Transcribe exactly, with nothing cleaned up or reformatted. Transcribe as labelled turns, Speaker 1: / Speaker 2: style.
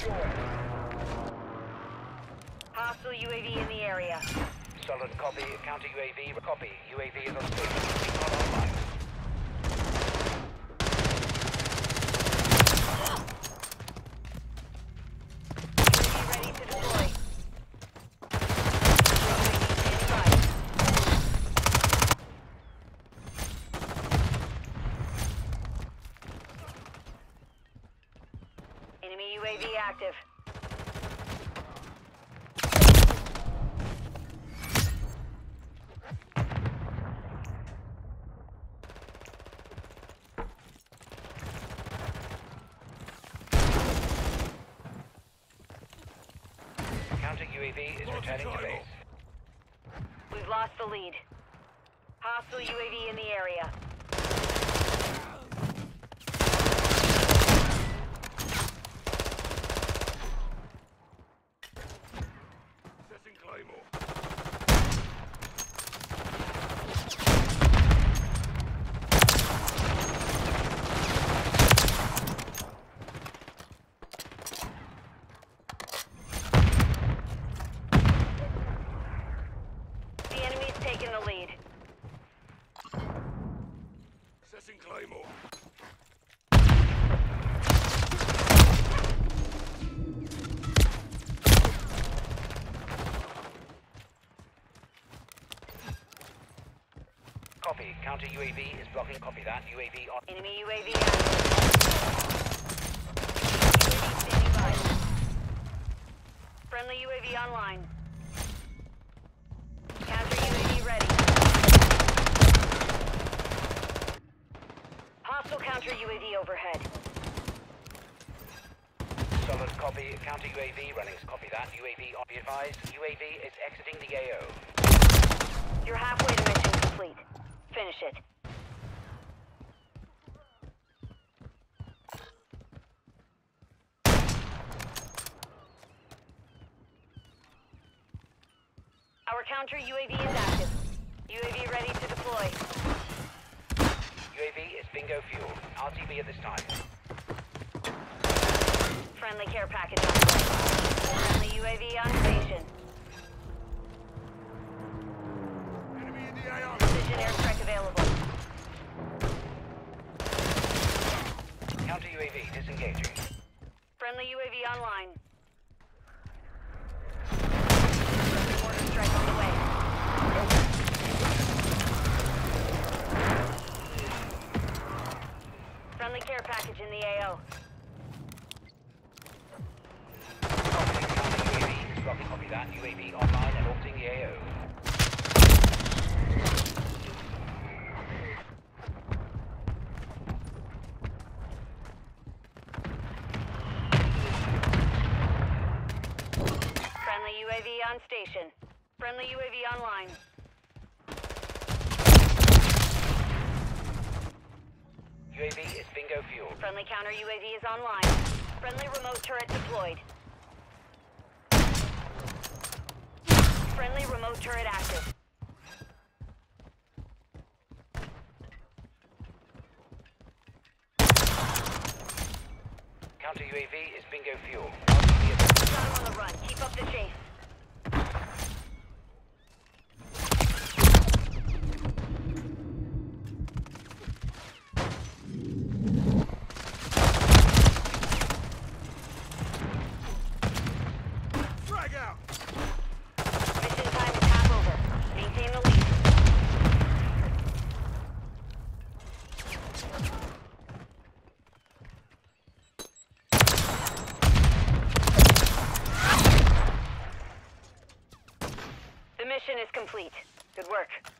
Speaker 1: Hostile U A V in the area.
Speaker 2: Solid copy. Counter U A V. Copy. U A V is on station. Not online.
Speaker 1: Ready to deploy. Enemy U A V active.
Speaker 2: Counter U A V is returning to base.
Speaker 1: We've lost the lead. Hostile U A V in the area.
Speaker 3: Setting Claymore.
Speaker 1: The enemy's taken the lead.
Speaker 3: Setting Claymore.
Speaker 2: Copy. Counter U A V is blocking. Copy that. U A V on.
Speaker 1: Enemy U A V active. U A V standing by. Friendly U A V online. Counter U A V ready. Hostile counter U A V overhead.
Speaker 2: Solid copy. Counter U A V running. Copy that. U A V on. Be advised. U A V is exiting the A O.
Speaker 1: You're halfway to mission complete. Finish it. Our counter U A V is active. U A V ready to deploy.
Speaker 2: U A V is bingo fuel. R T B at this time.
Speaker 1: Friendly care package on the way. Friendly U A V on station.
Speaker 3: Enemy in the A O.
Speaker 1: Precision airstrike available.
Speaker 2: Counter U A V disengaging.
Speaker 1: Friendly U A V online. Friendly mortar strike on the way. Friendly care package in the A O.
Speaker 2: Copy. Counter U A V is blocking. Copy that. U A V online and orbiting the A O.
Speaker 1: Friendly U A V on station. Friendly U A V online.
Speaker 2: U A V is bingo fuel.
Speaker 1: Friendly counter U A V is online. Friendly remote turret deployed. Friendly remote turret active.
Speaker 2: Counter U A V is bingo fuel. R T B at this
Speaker 1: Got him on the run. Keep up the chase.
Speaker 3: Frag out.
Speaker 1: Mission time is half over. Maintain the lead. The mission is complete. Good work.